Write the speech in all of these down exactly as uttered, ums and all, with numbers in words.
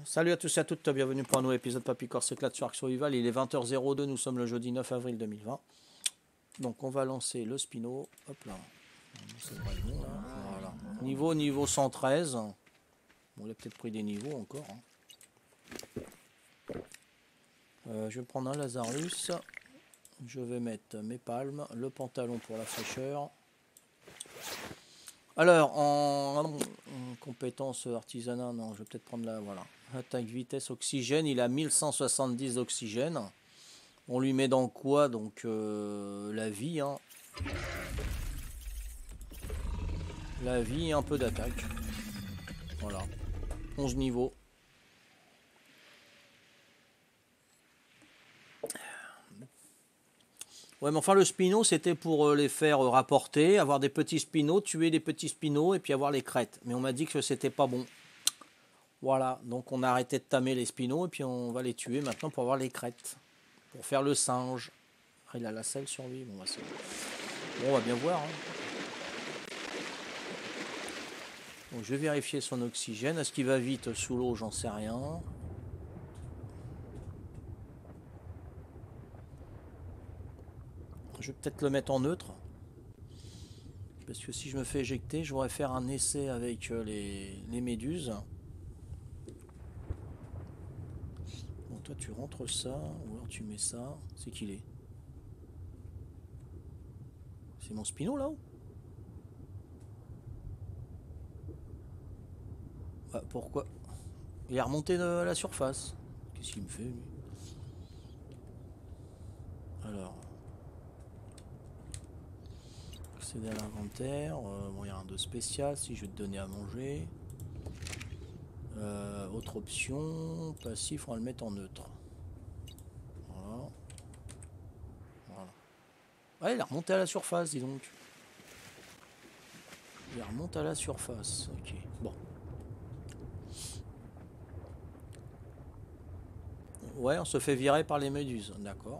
Salut à tous et à toutes, bienvenue pour un nouvel épisode Papy Corse éclate sur Ark Survival. Il est vingt heures zéro deux, nous sommes le jeudi neuf avril deux mille vingt. Donc on va lancer le Spino. Hop là. C'est pas le bon, là. Voilà. Niveau, niveau cent treize. Bon, il a peut-être pris des niveaux encore. Hein. Euh, je vais prendre un Lazarus. Je vais mettre mes palmes, le pantalon pour la fraîcheur. Alors, en, en compétence artisanat, non, je vais peut-être prendre la, voilà. Attaque, vitesse, oxygène, il a mille cent soixante-dix d'oxygène. On lui met dans quoi? Donc, euh, la vie, hein. La vie et un peu d'attaque. Voilà. onze niveaux. Ouais, mais enfin, le spino, c'était pour les faire rapporter, avoir des petits spinos, tuer des petits spinos et puis avoir les crêtes. Mais on m'a dit que c'était pas bon. Voilà, donc on a arrêté de tamer les spinos et puis on va les tuer maintenant pour avoir les crêtes. Pour faire le singe. Ah, il a la selle sur lui. Bon, bah, bon on va bien voir. Hein. Donc, je vais vérifier son oxygène. Est-ce qu'il va vite sous l'eau? J'en sais rien. Je vais peut-être le mettre en neutre. Parce que si je me fais éjecter, je voudrais faire un essai avec les, les méduses. Bon, toi tu rentres ça, ou alors tu mets ça. C'est qu'il est. C'est mon spino là-haut? Ah, pourquoi? Il est remonté de la surface. Qu'est-ce qu'il me fait lui? Alors. Accéder à l'inventaire. Euh, bon, il y a un de spécial si je vais te donner à manger. Euh, autre option. Passif, on va le mettre en neutre. Voilà. Voilà. Ouais, il est remonté à la surface, dis donc. Il remonte à la surface. Ok. Bon. Ouais, on se fait virer par les méduses. D'accord.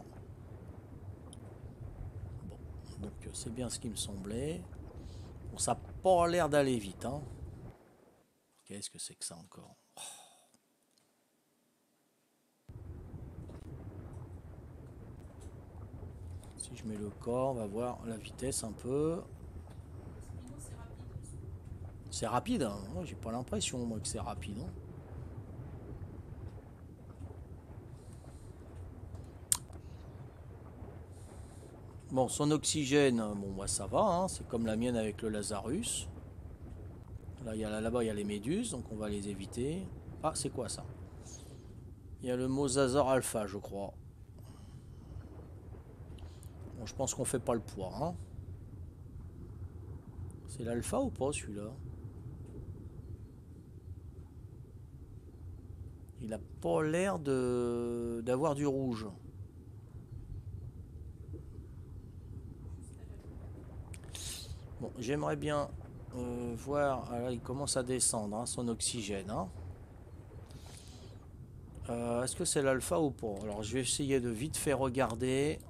Bon. Donc c'est bien ce qui me semblait. Bon, ça n'a pas l'air d'aller vite. Hein. Qu'est-ce que c'est que ça encore? Oh. Si je mets le corps, on va voir la vitesse un peu. C'est rapide, hein. Moi, j'ai pas l'impression moi que c'est rapide. Hein. Bon, son oxygène, bon, moi ça va, hein. C'est comme la mienne avec le Lazarus. Là, il y a là-bas, il y a les méduses, donc on va les éviter. Ah, c'est quoi ça? Il y a le Mosasaur alpha, je crois. Bon, je pense qu'on fait pas le poids. Hein. C'est l'alpha ou pas celui-là? Il a pas l'air de d'avoir du rouge. Bon, j'aimerais bien euh, voir. Alors, il commence à descendre, hein, son oxygène. Hein. Euh, Est-ce que c'est l'alpha ou pas? Alors, je vais essayer de vite fait regarder.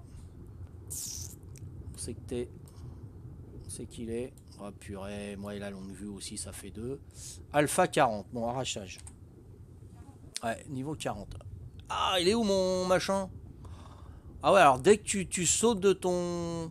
C'est que t'es. C'est qu'il est. Oh purée, moi et la longue vue aussi, ça fait deux. Alpha quarante, bon, arrachage. Ouais, niveau quarante. Ah, il est où mon machin? Ah ouais, alors dès que tu, tu sautes de ton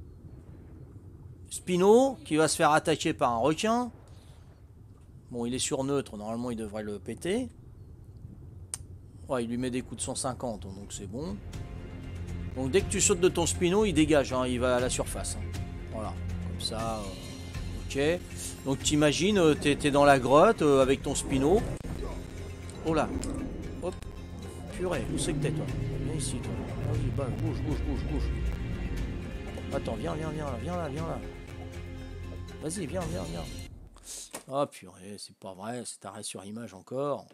Spino, qui va se faire attaquer par un requin. Bon, il est sur neutre, normalement il devrait le péter. Ouais, il lui met des coups de cent cinquante, donc c'est bon. Donc dès que tu sautes de ton Spino, il dégage, hein, il va à la surface. Hein. Voilà, comme ça, euh, ok. Donc t'imagines, euh, t'es es dans la grotte euh, avec ton Spino. Oh là, hop, purée, où c'est que t'es toi? Viens ici toi. Vas-y, bah, bouge, bouge, bouge, bouge. Attends, viens, viens, viens là, viens là, viens là. Vas-y, viens, viens, viens. Oh purée, c'est pas vrai, c'est arrêt sur image encore.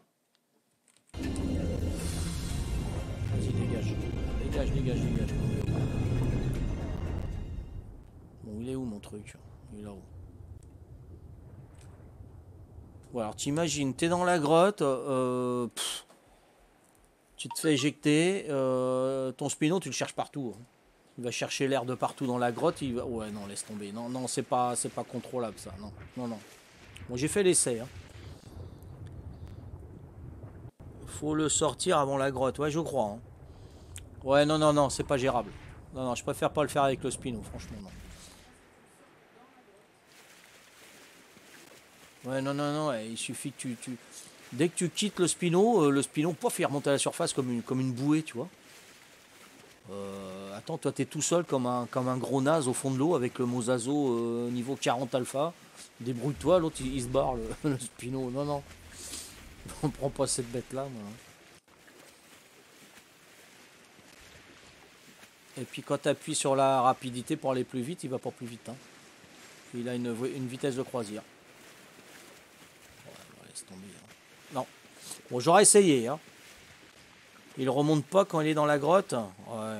Vas-y, dégage. Dégage, dégage, dégage. Bon, il est où mon truc? Il est là-haut. Bon, alors t'imagines, t'es dans la grotte, euh, pff, tu te fais éjecter, euh, ton Spino, tu le cherches partout. Hein. Il va chercher l'air de partout dans la grotte, il va... Ouais, non, laisse tomber. Non, non, c'est pas, c'est pas contrôlable, ça. Non, non, non. Bon, j'ai fait l'essai. Hein. Faut le sortir avant la grotte, ouais je crois. Hein. Ouais non non non, c'est pas gérable. Non non, je préfère pas le faire avec le Spino, franchement non. Ouais non non non, ouais, il suffit que tu, tu... Dès que tu quittes le Spino, euh, le Spino, pof, il remonte à la surface comme une, comme une bouée, tu vois. Euh, attends, toi t'es tout seul comme un, comme un gros naze au fond de l'eau avec le Mosazo euh, niveau quarante alpha. Débrouille-toi, l'autre il, il se barre le, le Spino. Non, non, on prend pas cette bête là. Moi. Et puis quand tu appuies sur la rapidité pour aller plus vite, il va pas plus vite. Hein. Il a une, une vitesse de croisière. Ouais, laisse tomber. Hein. Non. Bon, j'aurais essayé. Hein. Il remonte pas quand il est dans la grotte. Ouais.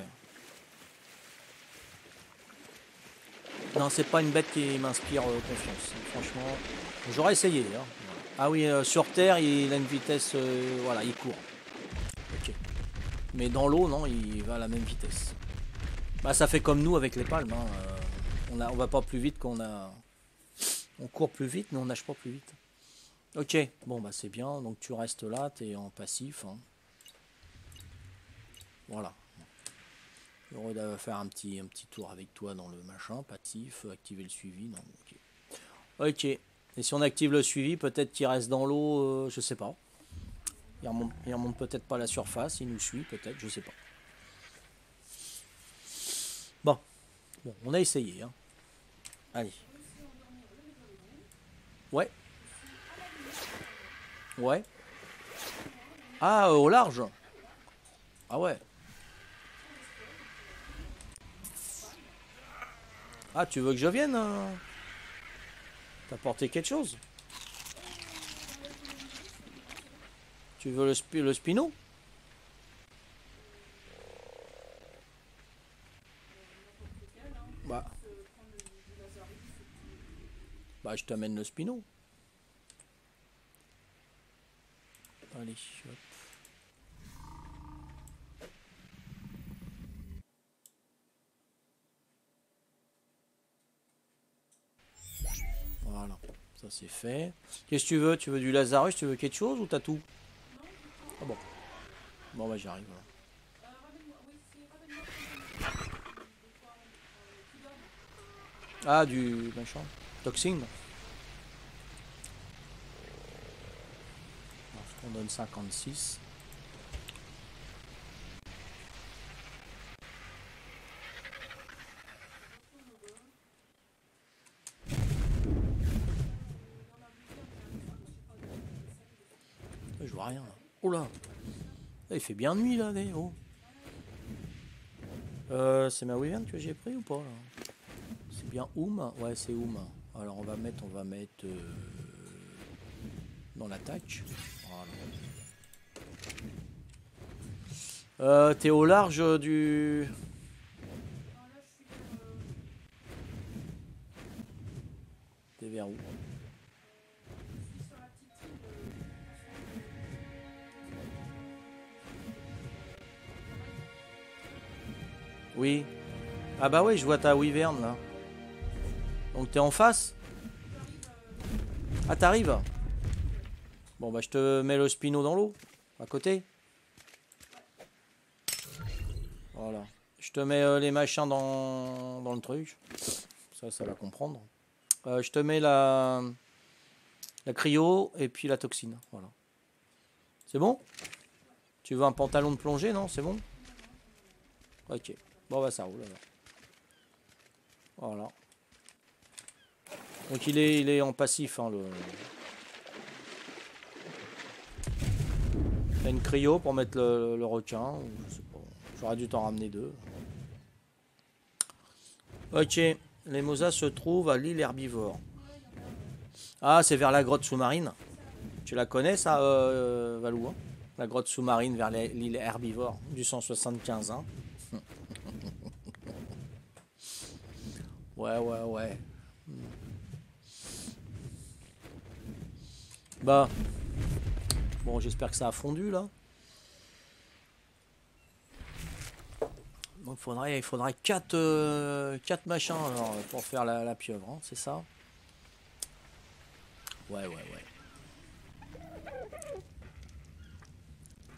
Non, c'est pas une bête qui m'inspire euh, confiance. Franchement, j'aurais essayé. Hein. Ah oui, euh, sur Terre, il a une vitesse... Euh, voilà, il court. Ok. Mais dans l'eau, non, il va à la même vitesse. Bah, ça fait comme nous avec les palmes. Hein. Euh, on, a, on va pas plus vite qu'on a... On court plus vite, mais on nage pas plus vite. Ok, bon, bah c'est bien. Donc tu restes là, tu es en passif. Hein. Voilà. Heureux de faire un petit, un petit tour avec toi dans le machin, passif, activer le suivi, non, ok. Ok, et si on active le suivi, peut-être qu'il reste dans l'eau, euh, je sais pas. Il remonte, il remonte peut-être pas à la surface, il nous suit, peut-être, je sais pas. Bon, bon, on a essayé, hein. Allez. Ouais. Ouais. Ah, euh, au large. Ah ouais. Ah, tu veux que je vienne euh... t'apporter quelque chose? Tu veux le, spi le Spino? Bah. Bah, je t'amène le Spino. Allez, hop. Voilà, ça c'est fait. Qu'est-ce que tu veux? Tu veux du Lazarus? Tu veux quelque chose ou t'as tout? Ah bon. Bon bah j'arrive. Ah du machin. Toxine. On donne cinquante-six. Je vois rien là. Oh là. Il fait bien nuit là, des oh. Euh, c'est ma Wyvern que j'ai pris ou pas là? C'est bien Oum. Ouais, c'est Oum. Alors on va mettre, on va mettre euh, dans l'attaque. Voilà. Euh, T'es au large du. T'es vers où? Oui. Ah bah oui, je vois ta Wyvern là. Donc t'es en face? Ah t'arrives? Bon bah je te mets le Spino dans l'eau. À côté. Voilà. Je te mets euh, les machins dans, dans le truc. Ça, ça va comprendre. Euh, je te mets la, la cryo et puis la toxine. Voilà. C'est bon? Tu veux un pantalon de plongée, non? C'est bon? Ok. Bon bah ça roule alors. Voilà. Donc il est, il est en passif. Hein, le... Il y a une cryo pour mettre le, le requin. J'aurais dû t'en ramener deux. Ok. Les Mosas se trouvent à l'île herbivore. Ah, c'est vers la grotte sous-marine. Tu la connais ça, euh, Valou hein? La grotte sous-marine vers l'île herbivore du cent soixante-quinze. Hein. Ouais, ouais, ouais. Bah. Bon, j'espère que ça a fondu là. Donc faudrait, il faudrait quatre euh, machins alors, pour faire la, la pieuvre, hein, c'est ça? Ouais, ouais, ouais.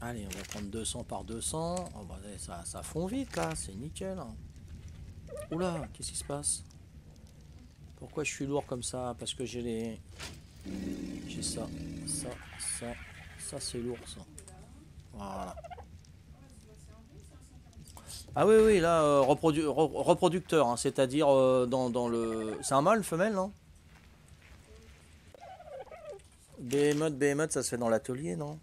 Allez, on va prendre deux cents par deux cents. Oh, bah, ça, ça fond vite là, c'est nickel. Hein. Oula, qu'est-ce qui se passe? Pourquoi je suis lourd comme ça? Parce que j'ai les... J'ai ça, ça, ça, ça c'est lourd ça. Voilà. Ah oui, oui, là, euh, reprodu re reproducteur, hein, c'est-à-dire euh, dans, dans le... C'est un mâle, femelle, non? Behemoth, Behemoth, ça se fait dans l'atelier, non?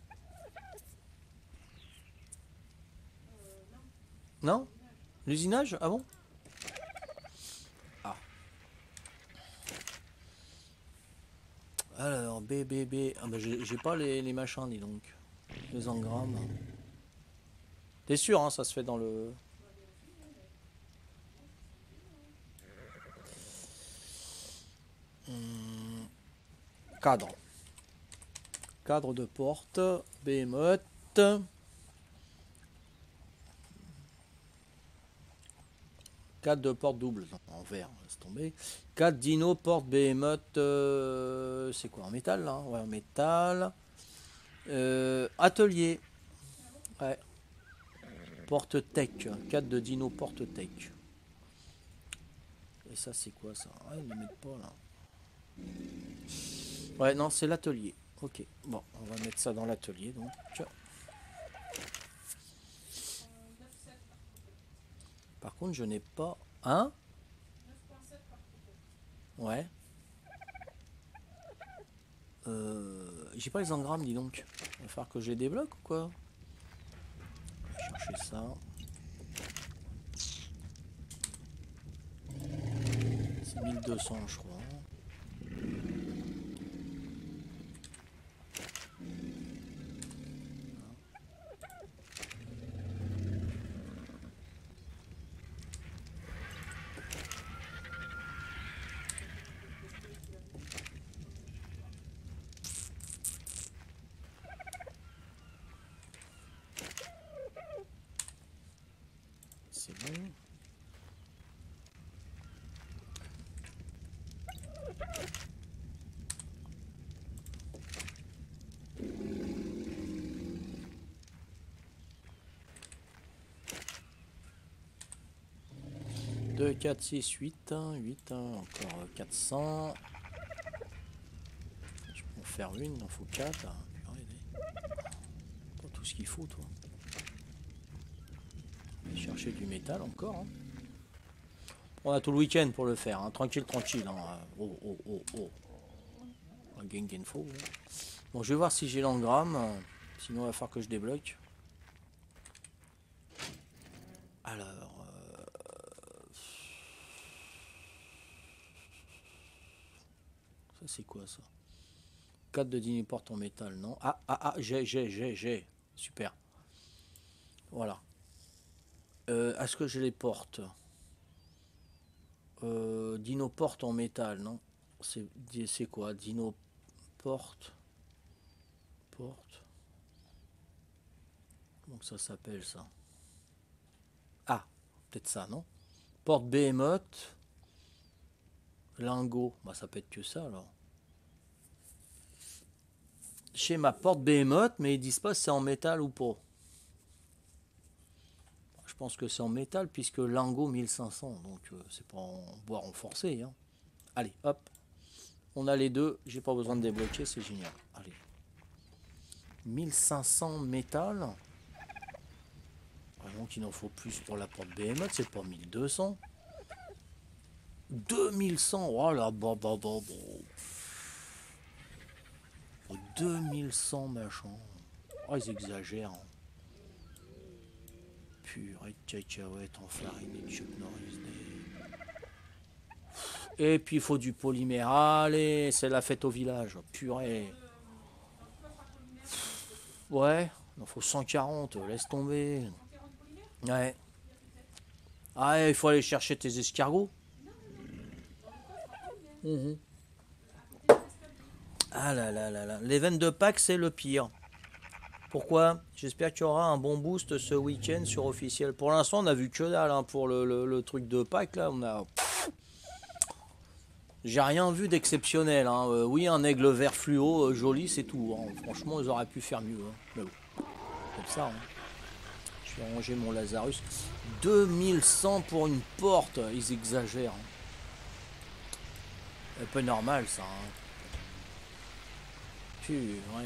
Non? L'usinage? Ah bon? Ah. Alors, B, B, B... Ah bah j'ai pas les, les machins, dis donc. Les engrammes. T'es sûr, hein, ça se fait dans le... Hum, cadre. Cadre de porte. Behemoth. quatre de porte double. Non, en verre, laisse tomber. quatre dino porte Behemoth. Euh, c'est quoi, en métal là? Ouais, en métal. Euh, atelier. Ouais. Porte tech. quatre de dino porte tech. Et ça, c'est quoi ça? Ah, ils ne le mettent pas là. Ouais, non, c'est l'atelier. Ok, bon, on va mettre ça dans l'atelier donc. Par contre, je n'ai pas. Hein? Ouais. Euh, J'ai pas les engrammes, dis donc. Il va falloir que je les débloque ou quoi? On va chercher ça. C'est mille deux cents, je crois. C'est bon. deux, quatre, six, huit, huit, encore quatre cents. Je peux en faire une, il en faut quatre. Pas tout ce qu'il faut, toi. Je vais chercher du métal encore. Hein. On a tout le week-end pour le faire. Hein. Tranquille, tranquille. Hein. Oh, oh, oh, oh. Gain, gain, faux. Bon, je vais voir si j'ai l'engramme. Sinon, il va falloir que je débloque. Alors. Euh... Ça, c'est quoi ça? quatre de dîner porte en métal, non? Ah, ah, ah, j'ai, j'ai, j'ai, j'ai. Super. Voilà. Euh, Est-ce que je les porte? euh, Dino porte en métal, non? C'est quoi? Dino porte. Porte. Comment ça s'appelle ça? Ah, peut-être ça, non? Porte Behemoth. Lingot. Bah, ça peut être que ça alors. Chez ma porte Behemoth, mais ils disent pas si c'est en métal ou pas. Je pense que c'est en métal puisque lingot mille cinq cents, donc euh, c'est pas en bois renforcé. Hein. Allez, hop. On a les deux, j'ai pas besoin de débloquer, c'est génial. Allez. mille cinq cents métal. Donc il en faut plus pour la porte Behemoth, c'est pas mille deux cents. deux mille cent, oh là, bah, bah, bah, bah. deux mille cent machin. Oh, ils exagèrent. Hein. Purée de cacahuètes enfarinées de Chuck Norris. Des... Et puis il faut du polymère. Allez, c'est la fête au village. Purée. Ouais, il en faut cent quarante, laisse tomber. Ouais. Ah, il faut aller chercher tes escargots. Mmh. Ah là là là là. Les veines de Pâques, c'est le pire. Pourquoi? J'espère qu'il y aura un bon boost ce week-end sur officiel. Pour l'instant, on a vu que dalle hein, pour le, le, le truc de Pâques. Là, on a. J'ai rien vu d'exceptionnel. Hein. Euh, oui, un aigle vert fluo, euh, joli, c'est tout. Hein. Franchement, ils auraient pu faire mieux. Hein. Mais bon. comme ça. Hein. Je vais ranger mon Lazarus. deux mille cent pour une porte. Ils exagèrent. Hein. Un peu normal ça. Hein. Puis, ouais.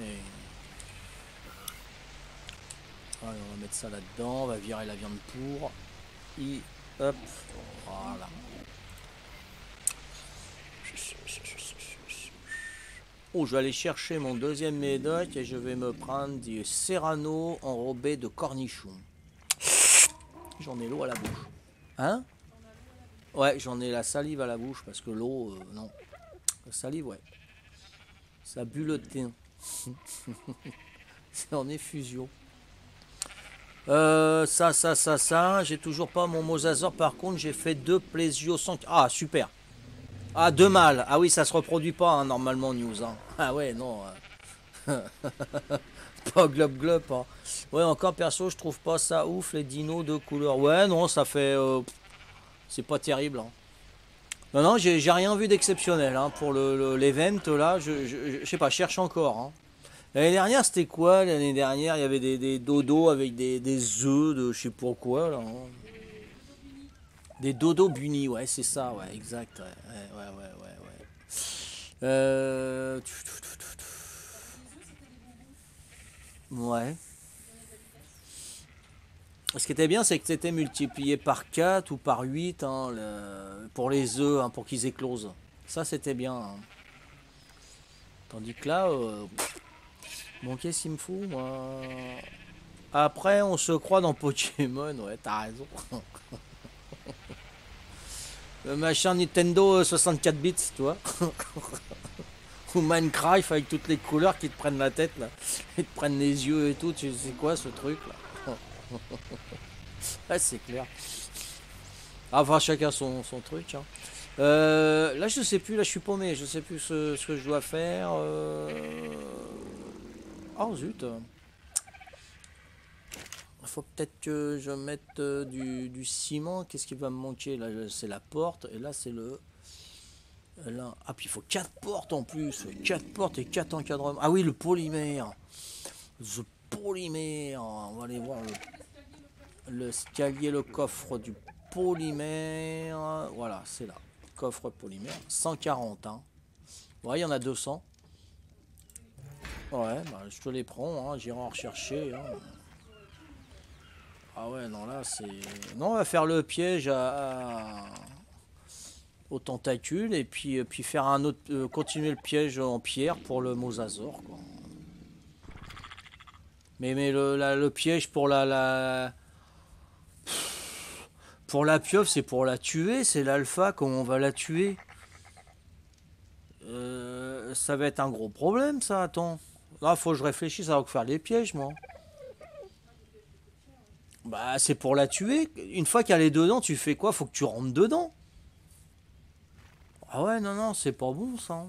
Allez, on va mettre ça là-dedans. On va virer la viande pour. Et hop. Voilà. Oh, je vais aller chercher mon deuxième médoc et je vais me prendre du serrano enrobé de cornichons. J'en ai l'eau à la bouche. Hein? Ouais, j'en ai la salive à la bouche parce que l'eau, euh, non. La salive, ouais. Ça bue le thym. C'est en effusion. Euh, ça, ça, ça, ça. J'ai toujours pas mon mosasaur. Par contre, j'ai fait deux plésio sans... Ah, super. Ah, deux mâles. Ah oui, ça se reproduit pas, hein, normalement, news. Hein. Ah ouais, non. Pas globe globe. Hein. Ouais, encore perso, je trouve pas ça ouf, les dinos de couleur. Ouais, non, ça fait... Euh, c'est pas terrible. Hein. Non, non, j'ai rien vu d'exceptionnel hein, pour l'event, le, là. Je, je, je sais pas, je cherche encore. Hein. L'année dernière, c'était quoi? L'année dernière, il y avait des, des dodos avec des, des œufs de je sais pas quoi, là. Hein. Des dodos bunis, ouais, c'est ça, ouais, exact. Ouais, ouais, ouais, ouais, ouais. Euh... Ouais. Ce qui était bien, c'est que c'était multiplié par quatre ou par huit hein, le... pour les œufs, hein, pour qu'ils éclosent. Ça, c'était bien. Hein. Tandis que là, euh... bon, qu'est-ce qu'il me fout, moi? Après, on se croit dans Pokémon, ouais, t'as raison. Le machin Nintendo soixante-quatre bits, tu vois. Ou Minecraft avec toutes les couleurs qui te prennent la tête, là. Ils te prennent les yeux et tout, tu sais quoi, ce truc, là. Ouais, c'est clair. Enfin, chacun son, son truc, hein. Euh, là, je sais plus, là, je suis paumé, je sais plus ce, ce que je dois faire. Euh... Oh, zut. Il faut peut-être que je mette euh, du, du ciment. Qu'est-ce qui va me manquer? Là, c'est la porte. Et là, c'est le... Là. Ah, puis il faut quatre portes en plus. quatre portes et quatre encadrements. Ah oui, le polymère. Le polymère. On va aller voir le, le escalier, le coffre du polymère. Voilà, c'est là. Coffre polymère. cent quarante. Hein. Ouais, il y en a deux cents. Ouais, bah, je te les prends. Hein. J'irai en rechercher. Hein. Ah ouais, non, là, c'est... Non, on va faire le piège à... à... aux tentacules et puis, puis faire un autre... Euh, continuer le piège en pierre pour le mosasaur, quoi. Mais, mais le, la, le piège pour la... la... Pour la pieuvre, c'est pour la tuer, c'est l'alpha, comment on va la tuer euh, ça va être un gros problème, ça, attends. Là, faut que je réfléchisse à faire les pièges, moi. Bah, c'est pour la tuer. Une fois qu'elle est dedans, tu fais quoi? Faut que tu rentres dedans. Ah ouais, non, non, c'est pas bon, ça.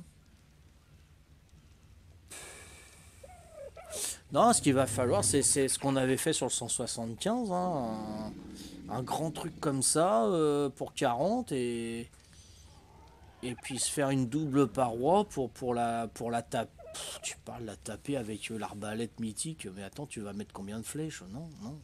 Non, ce qu'il va falloir, c'est ce qu'on avait fait sur le cent soixante-quinze. Hein, un, un grand truc comme ça euh, pour quarante et... Et puis se faire une double paroi pour, pour la, pour la taper. Tu parles de la taper avec euh, l'arbalète mythique. Mais attends, tu vas mettre combien de flèches? Non, non.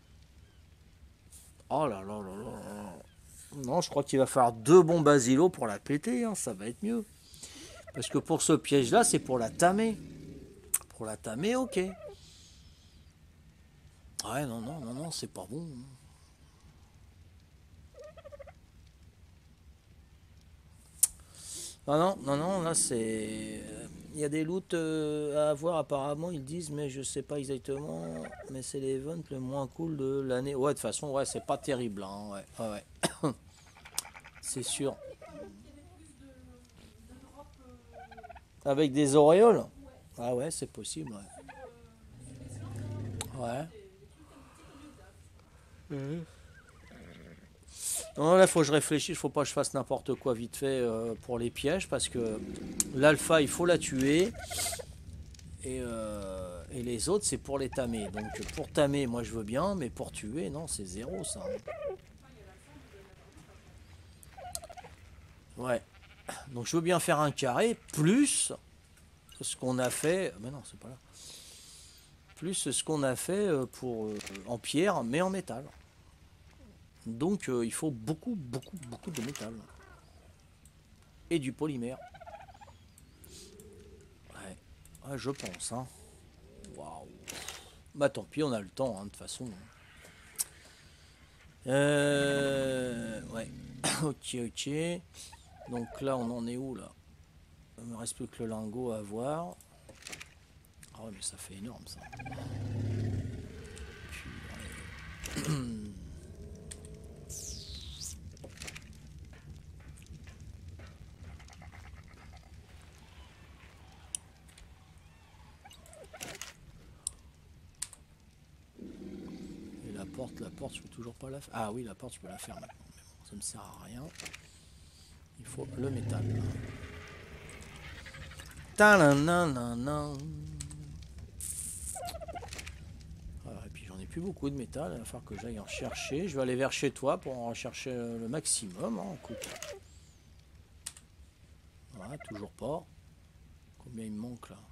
Oh là là là là. Non, je crois qu'il va falloir deux bons basilos pour la péter, hein, ça va être mieux. Parce que pour ce piège-là, c'est pour la tamer. Pour la tamer, ok. Ouais, non, non, non, non, c'est pas bon. Non, non, non, non, là c'est... Il y a des loots euh, à avoir apparemment, ils disent, mais je sais pas exactement. Mais c'est l'event le moins cool de l'année. Ouais, de toute façon, ouais, c'est pas terrible, hein, ouais, ouais, ouais. C'est sûr. Avec des auréoles? Ah ouais, c'est possible, ouais. Ouais. Mmh. Non, là, faut que je réfléchisse, faut pas que je fasse n'importe quoi vite fait euh, pour les pièges, parce que l'alpha, il faut la tuer, et, euh, et les autres, c'est pour les tamer. Donc, pour tamer, moi, je veux bien, mais pour tuer, non, c'est zéro, ça. Ouais. Donc, je veux bien faire un carré, plus ce qu'on a fait... Mais non, c'est pas là. plus ce qu'on a fait pour euh, en pierre, mais en métal. Donc euh, il faut beaucoup, beaucoup, beaucoup de métal. Et du polymère. Ouais, ouais je pense. Hein. Waouh. Bah tant pis, on a le temps, hein, de toute façon. Euh, ouais. Ok, ok. Donc là, on en est où là? Il me reste plus que le lingot à voir. Ah ouais, mais ça fait énorme ça. Puis, et la porte, la porte, je peux toujours pas la faire. Ah oui, la porte, je peux la faire maintenant. Mais bon, ça me sert à rien. Il faut le métal. Ta-na-na-na-na. Et puis j'en ai plus beaucoup de métal, il va falloir que j'aille en chercher. Je vais aller vers chez toi pour en rechercher le maximum. Hein, écoute. Voilà, toujours pas. Combien il me manque là?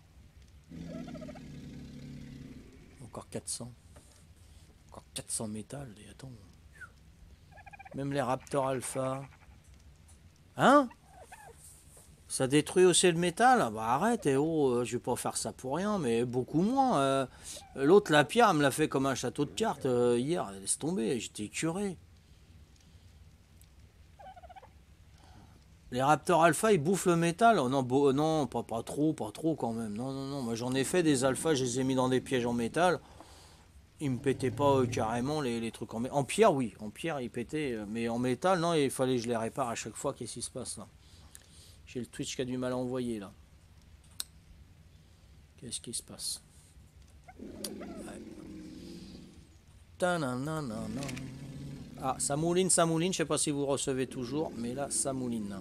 Encore quatre cents. Encore quatre cents métal. Et attends. Même les Raptors Alpha. Hein? Ça détruit aussi le métal? Bah arrête, et oh, je vais pas faire ça pour rien, mais beaucoup moins. Euh, L'autre, la pierre, elle me l'a fait comme un château de cartes euh, hier. Laisse tomber, j'étais curé. Les Raptors Alpha, ils bouffent le métal? Oh, non, bon, non, pas, pas trop, pas trop quand même. Non, non, non. Moi, j'en ai fait des alphas, je les ai mis dans des pièges en métal. Ils me pétaient pas euh, carrément les, les trucs en métal. En pierre, oui. En pierre, ils pétaient. Euh, mais en métal, non, il fallait que je les répare à chaque fois. Qu'est-ce qui se passe là? J'ai le Twitch qui a du mal à envoyer là. Qu'est-ce qui se passe? Ouais. Ah, ça mouline, ça mouline. Je sais pas si vous recevez toujours, mais là, ça mouline.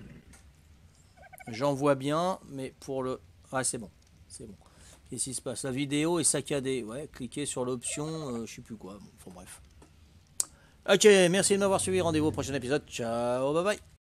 J'en vois bien, mais pour le... Ah, c'est bon. C'est bon. Qu'est-ce qui se passe? La vidéo est saccadée. Ouais, cliquez sur l'option, euh, je sais plus quoi. Bon, enfin bref. Ok, merci de m'avoir suivi. Rendez-vous au prochain épisode. Ciao, bye bye.